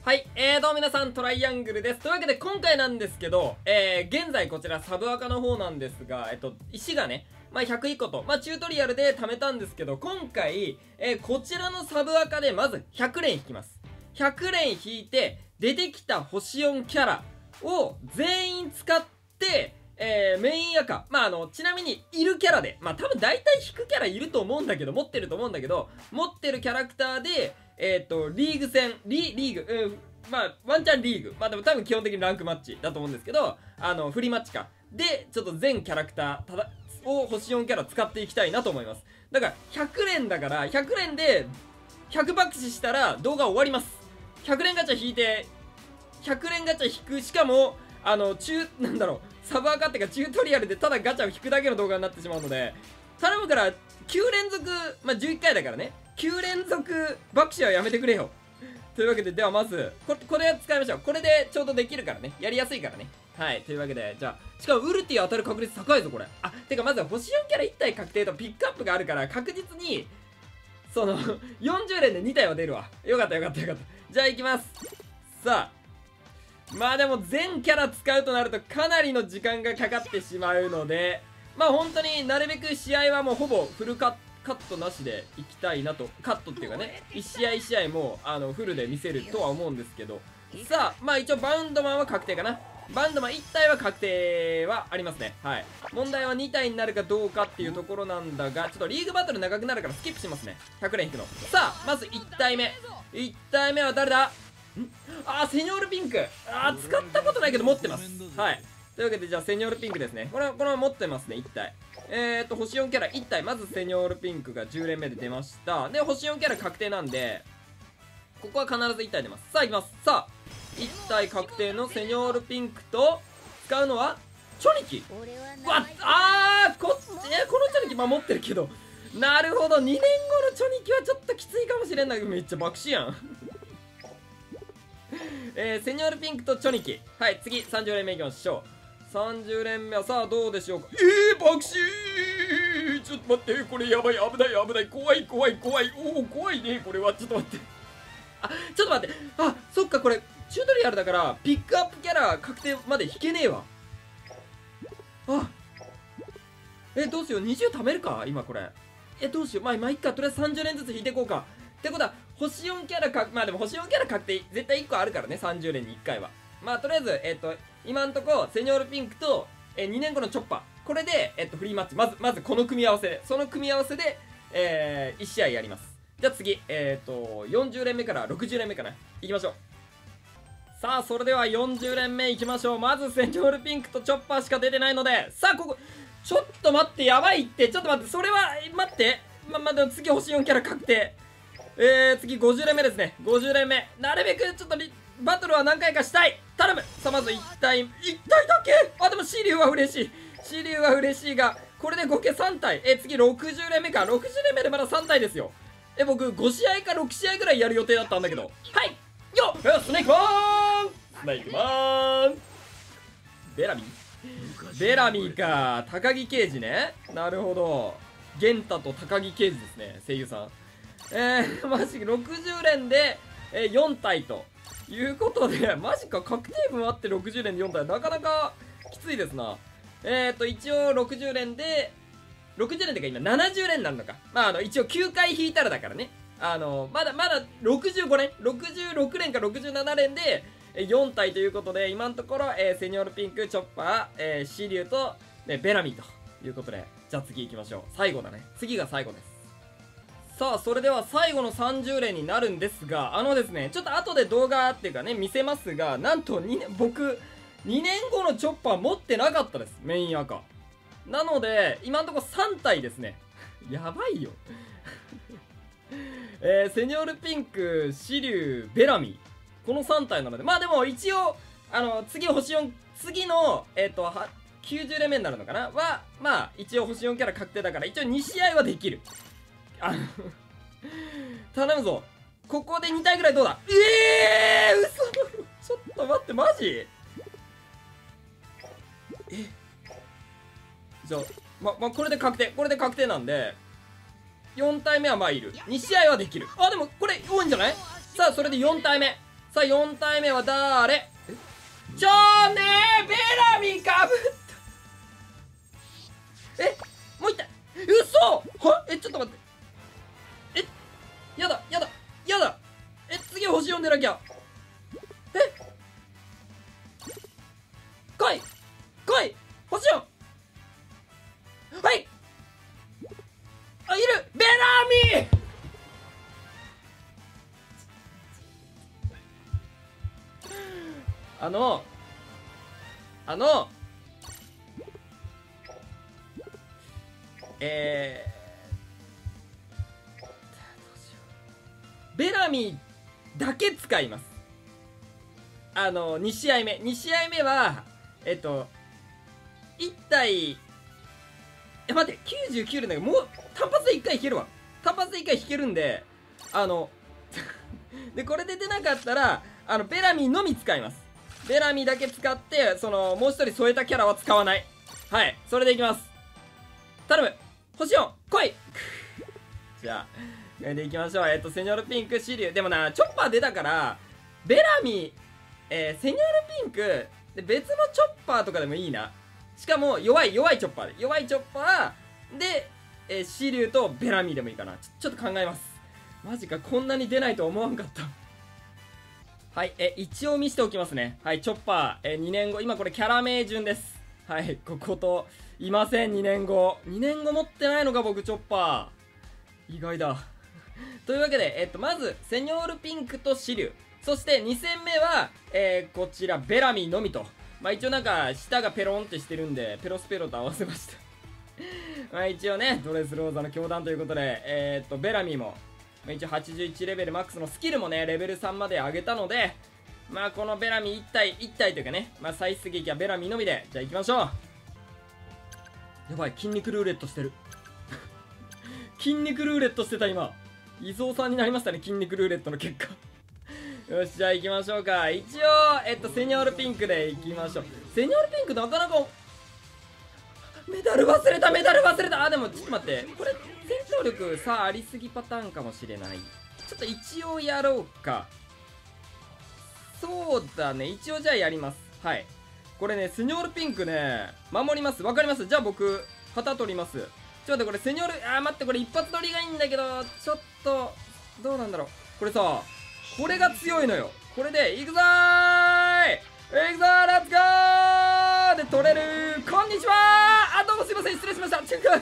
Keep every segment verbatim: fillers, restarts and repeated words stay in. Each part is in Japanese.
はい、えーどうも皆さん、トライアングルです。というわけで今回なんですけど、えー、現在こちらサブアカの方なんですが、えっと、石がね、まあ、ひゃくいっこと、まあ、チュートリアルで貯めたんですけど、今回、えー、こちらのサブアカでまずひゃくれん引きます。ひゃくれん引いて、出てきた星よんキャラを全員使って、えー、メイン赤。まあ、あの、ちなみに、いるキャラで、まあ、多分大体引くキャラいると思うんだけど、持ってると思うんだけど、持ってるキャラクターで、えっと、リーグ戦、リ、リーグ、うん、まあ、ワンチャンリーグ。まあでも多分基本的にランクマッチだと思うんですけど、あの、フリーマッチか。で、ちょっと全キャラクター、ただ、を星よんキャラ使っていきたいなと思います。だから、ひゃくれんだから、ひゃくれんで、ひゃく爆死したら動画終わります。ひゃくれんガチャ引いて、ひゃくれんガチャ引く、しかも、あの、中、なんだろう、サブアカってかチュートリアルでただガチャを引くだけの動画になってしまうので、頼むから、きゅうれん続、まあ、じゅういっかいだからね。きゅうれん続爆死はやめてくれよ。というわけで、ではまず、こ、これ使いましょう。これでちょうどできるからね。やりやすいからね。はい。というわけで、じゃあ、しかもウルティ当たる確率高いぞ、これ。あ、てかまずは星よんキャラいち体確定とピックアップがあるから、確実に、その、よんじゅうれんでに体は出るわ。よかったよかったよかった。じゃあ行きます。さあ。まあでも全キャラ使うとなるとかなりの時間がかかってしまうので、まあ本当になるべく試合はもうほぼフルカット。カットなしでいきたいなと。カットっていうかね、いち試合いち試合もあのフルで見せるとは思うんですけど、さあ、まあ一応バウンドマンは確定かな。バウンドマンいち体は確定はありますね。はい。問題はに体になるかどうかっていうところなんだが、ちょっとリーグバトル長くなるからスキップしますね。ひゃくれん引くの。さあ、まずいち体目。いち体目は誰だ？んあー、セニョールピンク。あー、使ったことないけど持ってます。はい。というわけで、じゃあセニョールピンクですね。これは、これは持ってますね、いち体。えーと、星よんキャラいち体。まずセニョールピンクがじゅうれんめで出ました。で、星よんキャラ確定なんで、ここは必ずいち体出ます。さあ、いきます。さあ、いち体確定のセニョールピンクと、使うのは、チョニキ。うわ、あー、こっち、えー、このチョニキ、まあ持ってるけど。なるほど、にねんごのチョニキはちょっときついかもしれんないけど、めっちゃ爆死やん。えー、セニョールピンクとチョニキ。はい、次、さんじゅうれんめいきましょう。さんじゅうれんめはさあどうでしょうか。えー、爆死ー、ちょっと待って、これやばい、危ない危ない、怖い怖い怖い、おお怖いね、これは。ちょっと待って、あ、ちょっと待って、あ、そっか、これチュートリアルだからピックアップキャラ確定まで引けねえわ。あ、え、どうしよう、にじゅう貯めるか今これ。え、どうしよう、まあまあいっか、とりあえずさんじゅうれんずつ引いていこうか。ってことは星よんキャラか、まあでも星よんキャラ確定絶対いっこあるからね、さんじゅうれんにいっかいは。まあとりあえず、えっと今んとこセニョールピンクと、えー、にねんごのチョッパー、これで、えっとフリーマッチ、まずまずこの組み合わせで、その組み合わせで、えー、いち試合やります。じゃあ次、えっとよんじゅうれんめからろくじゅうれんめかな、いきましょう。さあそれではよんじゅうれんめいきましょう。まずセニョールピンクとチョッパーしか出てないので、さあここちょっと待って、やばいって、ちょっと待って、それは待って、ままだ次星よんキャラ確定。えー、次ごじゅうれんめですね。ごじゅうれんめ。なるべくちょっとバトルは何回かしたい。頼む。さあ、まずいち体、いち体だけ。あ、でもシリュウは嬉しい。シリュウは嬉しいが、これで合計さん体。え、次ろくじゅうれんめか。ろくじゅうれんめでまださん体ですよ。え、僕ご試合かろく試合ぐらいやる予定だったんだけど。はい。よっ、スネークマンスネークマンベラミーベラミーか。高木刑事ね。なるほど。玄太と高木刑事ですね。声優さん。えー、マジろくじゅうれんで、えー、よん体ということで、マジか、確定分あってろくじゅうれんでよん体、なかなかきついですな。えーと、一応ろくじゅうれんで、ろくじゅうれんでか今ななじゅうれんになるのか。まあ、あの、一応きゅうかい引いたらだからね。あの、まだまだろくじゅうごれん ?ろくじゅうろくれんかろくじゅうななれんで、よん体ということで、今のところ、えー、セニョールピンク、チョッパー、えー、シリュウと、ね、ベラミーということで、じゃあ次行きましょう。最後だね。次が最後です。さあ、それでは最後のさんじゅうれんになるんですが、あのですね、ちょっと後で動画っていうかね、見せますが、なんとにねん、僕、にねんごのチョッパー持ってなかったです。メイン赤。なので、今のところさん体ですね。やばいよ。えー、セニョールピンク、シリュウ、ベラミー。このさん体なので、まあでも一応、あの、次星よん、次の、えっと、は、きゅうじゅうれんめになるのかなは、まあ、一応星よんキャラ確定だから、一応に試合はできる。あの頼むぞ。ここでに体ぐらいどうだ。ええー、嘘。ちょっと待って、マジ。えじゃあま、ま、これで確定、これで確定なんでよん体目はまあいる。に試合はできる。あ、でもこれ多いんじゃない。さあそれでよん体目。 さあよん体目はだーれ。ちょーねー、ベラミかぶったえ、もう一体うそはえ、ちょっと待って、え、やだやだやだ、え、次星よんでなきゃ。え、来い来い星よん、はい、あ、いるベラミー。あのあのえー、どうしよう、ベラミーだけ使います。あのに試合目に試合目はえっといち体、いや待って、きゅうじゅうきゅうでもう単発でいっかい引けるわ。単発でいっかい引けるんで、あのでこれで出なかったらあのベラミーのみ使います。ベラミーだけ使って、そのもう一人添えたキャラは使わない。はい、それでいきます。頼む星よん来いじゃあこれでいきましょう。えっとセニョールピンクシリュウでもな、チョッパー出たからベラミー、えー、セニョールピンクで別のチョッパーとかでもいいな。しかも弱い弱いチョッパーで弱いチョッパーで、えー、シリュウとベラミーでもいいかな。ちょちょっと考えます。マジか、こんなに出ないとは思わんかったはい、え一応見せておきますね。はい、チョッパー、えにねんご、今これキャラ名順です。はい、ここといません。にねんごにねんご持ってないのか僕、チョッパー意外だというわけで、えっとまずセニョールピンクとシリュウ、そしてに戦目は、えー、こちらベラミーのみと。まあ一応なんか舌がペロンってしてるんでペロスペロと合わせましたまあ一応ね、ドレスローザの教団ということで、えー、っとベラミーもまあ一応はちじゅういちレベルマックスのスキルもねレベルさんまで上げたので、まあこのベラミーいち体いち体というかね、まあ再出撃はベラミーのみで、じゃあ行きましょう。やばい、筋肉ルーレットしてる筋肉ルーレットしてた今。伊蔵さんになりましたね、筋肉ルーレットの結果よし、じゃあ行きましょうか。一応えっとセニョールピンクで行きましょう。セニョールピンクなかなかメダル忘れたメダル忘れた。あ、でもちょっと待って、これ戦闘力さあありすぎパターンかもしれない。ちょっと一応やろうか。そうだね、一応じゃあやります。はい、これねセニョールピンクね守ります。わかります。じゃあ僕旗取ります。ちょっと待って、これセニョール、あー待って、これ一発取りがいいんだけどちょっとどうなんだろう。これさ、これが強いのよ。これでいくぞーいいくぞー、レッツゴーで取れる。こんにちはー、あ、どうもすいません、失礼しました。ちょっと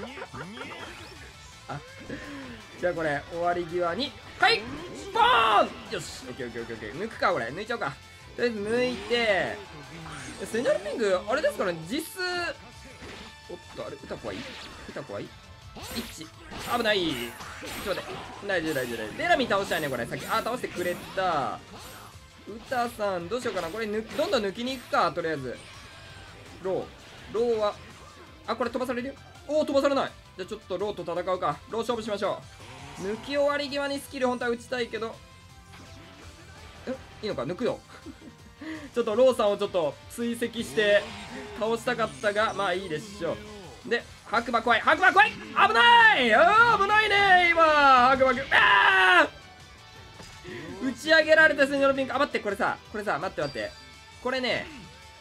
あ、じゃあこれ終わり際にはいボーン、よし、オッケーオッケーオッケーオッケー、抜くか、これ抜いちゃおうか。とりあえず抜いて、セニョールピンクあれですからね、実数、おっと、あれ歌怖い歌怖いいち、危ない。ちょっと待って、大丈夫大丈夫大丈夫。ベラミー倒したいねこれ。さっきあ倒してくれた。歌さんどうしようかな。これぬどんどん抜きに行くか。とりあえずローローはあ、これ飛ばされるよ。おお、飛ばされない。じゃあちょっとローと戦うか。ロー勝負しましょう。抜き終わり際にスキル本当は打ちたいけど、え、いいのか、抜くよちょっとローさんをちょっと追跡して倒したかったが、まあいいでしょう。で、白馬怖い、白馬怖い、危ない、あー危ないね今白馬くあー打ち上げられたセニョールピンク。あ、待って、これさこれさ待って待って、これね、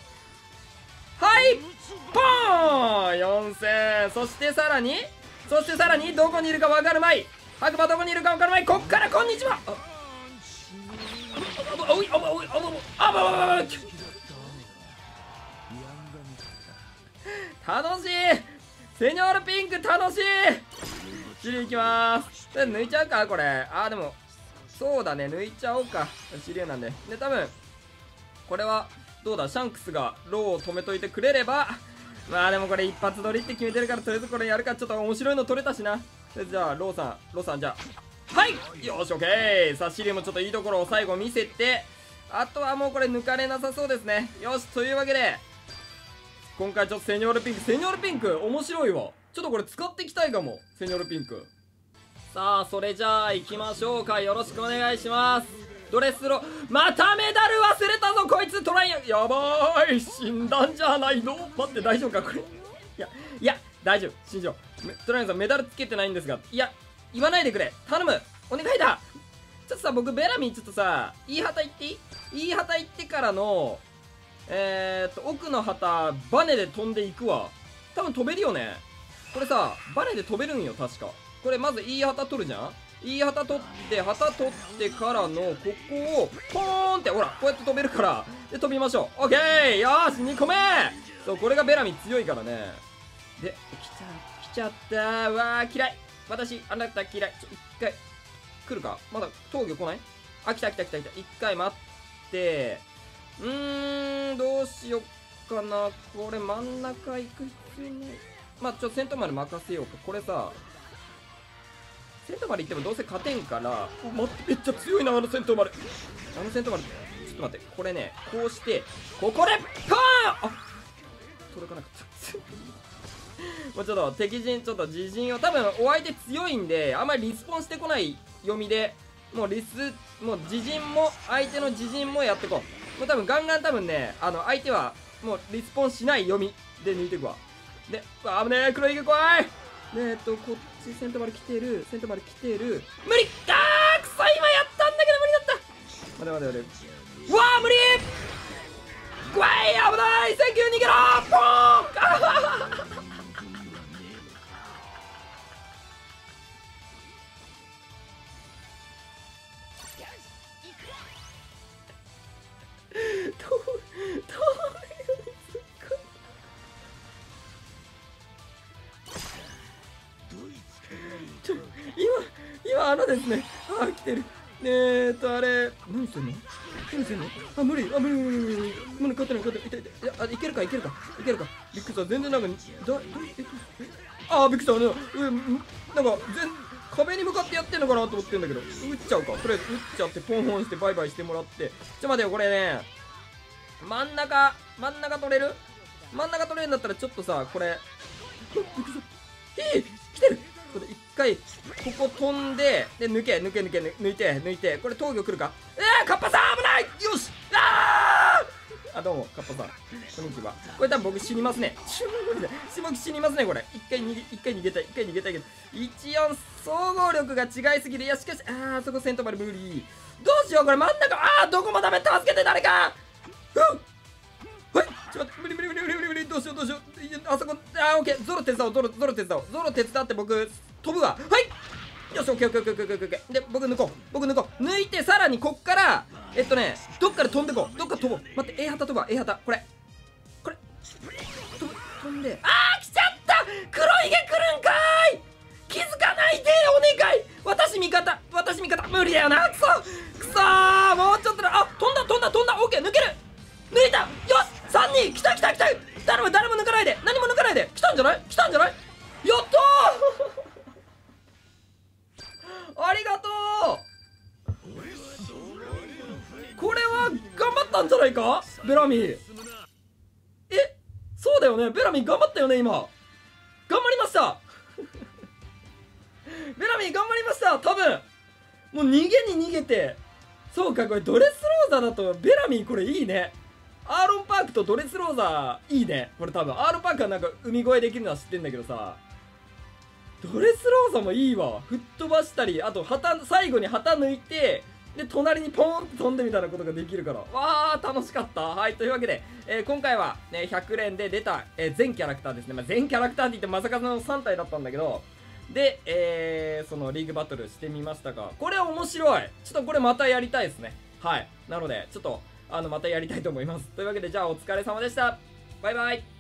はいポーンよんせん。そしてさらにそしてさらにどこにいるか分かるまい。白馬どこにいるか分かるまい。こっからこんにちは。ああおいあおいあおいあばばばば楽しい。セニョールピンク楽しい。シリュウいきまーす。抜いちゃうかこれ。あーでもそうだね、抜いちゃおうか。シリュウなんで。で多分これはどうだ、シャンクスがローを止めといてくれれば、まあでもこれ一発撮りって決めてるから、とりあえずこれやるか。ちょっと面白いの撮れたしな。じゃあローさんローさんじゃあはいよしオッケー。さあシリュウもちょっといいところを最後見せて、あとはもうこれ抜かれなさそうですね。よし、というわけで今回ちょっとセニョールピンクセニョールピンク面白いわ。ちょっとこれ使っていきたいかも、セニョールピンク。さあそれじゃあ行きましょうか。よろしくお願いします。ドレスロまたメダル忘れたぞこいつ。トライアやばーい、死んだんじゃないの。待って、大丈夫かこれ。いやいや大丈夫、信じよう。トライアンさんメダルつけてないんですが、いや言わないでくれ頼む、お願いだ。 ちょっとさ、僕ベラミーちょっとさ、いい旗行っていいいい旗行ってからのえーっと奥の旗バネで飛んでいくわ。多分飛べるよね。これさバネで飛べるんよ確か。これまずいい旗取るじゃん。いい旗取って旗取ってからのここをポーンって、ほらこうやって飛べるからで飛びましょう。オッケー、よーしにこめ。そう、これがベラミ強いからね。で来た来ちゃったー。わー嫌い、私あなた嫌い。ちょ一回来るか。まだ闘魚来ない。あ、来た来た来た来た。一回待って、うーんどうしよっかな。これ真ん中行く必要ない。まあちょっと戦闘まで任せようか。これさ戦闘まで行ってもどうせ勝てんから。待って、めっちゃ強いなあの戦闘まで。あの戦闘までちょっと待って、これねこうしてここでパーン。あ、届かなかったもうちょっと敵陣ちょっと自陣を、多分お相手強いんであんまりリスポンしてこない読みで、もうリスもう自陣も相手の自陣もやってこう。もう多分ガンガン多分ね、あの相手はもうリスポンしない読みで抜いていくわ。で、うわ危ねえ、黒い毛怖い。でえっとこっちセントマル来てる、セントマル来てる。無理かー、くそ今やったんだけど無理だった。待て待て待て、うわー無理。怖い、危ない、センキュー逃げろー、ポーンあどうどうちょ今今あのですね、あー来てる。えーっとあれ何してんの何してんの。あ無理、あ無理無理無理無理無理、勝てない勝てない、痛い痛い。いや、あいけるかいけるかいけるか。びっくりした、全然なんかだだえっとあーびっくりしたね。うんなんか全壁に向かってやってんのかなと思ってんだけど、撃っちゃうか。とりあえず撃っちゃってポンポンしてバイバイしてもらって。ちょ待てよ、これね真ん中真ん中取れる。真ん中取れるんだったらちょっとさこれびっくりした。えー、来てる。これ一回ここ飛んでで抜け抜け抜け抜いて抜いて、これ闘魚来るか。えーカッパさん危ない。よしあーあどうもカッパさんこんにちは。これ多分僕死にますね。僕死にますねこれ。一回逃げ一回逃げたい一回逃げたいけどいちよん総合力が違いすぎる。いやしかしあーそこセントまで無理。どうしようこれ真ん中。あーどこもダメ。助けて誰か。うんはい、ちょっと待って、無理無理無理無理無理無理、どうしようどうしよう。あそこ、あーオッケー、ゾロ手伝おう、ゾロゾロ手伝おう、ゾロ手伝って僕飛ぶわ。はいよし、オッケーオッケーオッケーオッケーオッケー。で僕抜こう僕抜こう抜いて、さらにこっからえっとねどっから飛んでこう。どっから飛ぼう。待って、 A 旗飛ぶわ。 A 旗これこれ飛ぶ飛んで、あー来ちゃった。黒ひげ来るんかーい。気づかないでお願い。私味方私味方無理だよな。くそくそー、もうちょっとだ。あ飛んだ飛んだ飛んだ。オッケー抜ける抜いた。よしさんにん来た来た来た。誰も誰も抜かないで、何も抜かないで。来たんじゃない来たんじゃない。やったーありがとう。これは頑張ったんじゃないかベラミー。えそうだよね、ベラミー頑張ったよね今。頑張りましたベラミー頑張りました。多分もう逃げに逃げて。そうか、これドレスローザだとベラミーこれいいね。アーロンパークとドレスローザいいねこれ。多分アーロンパークはなんか海越えできるのは知ってんだけどさ、ドレスローザもいいわ。吹っ飛ばしたり、あと旗最後に旗抜いてで隣にポーンって飛んでみたいなことができるから、わー楽しかった。はい、というわけで、えー、今回は、ね、ひゃく連で出た、えー、全キャラクターですね、まあ、全キャラクターって言ってまさかのさん体だったんだけど、で、えー、そのリーグバトルしてみましたが、これ面白い。ちょっとこれまたやりたいですね。はい、なのでちょっとあのまたやりたいと思います。というわけでじゃあお疲れ様でした。バイバイ。